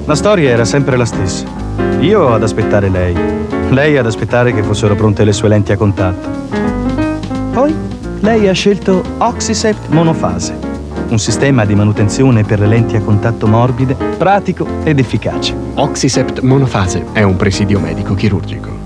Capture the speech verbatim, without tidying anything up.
La storia era sempre la stessa. Io ad aspettare lei, lei ad aspettare che fossero pronte le sue lenti a contatto. Poi lei ha scelto Oxycept monofase, un sistema di manutenzione per le lenti a contatto morbide, pratico ed efficace. Oxycept monofase è un presidio medico chirurgico.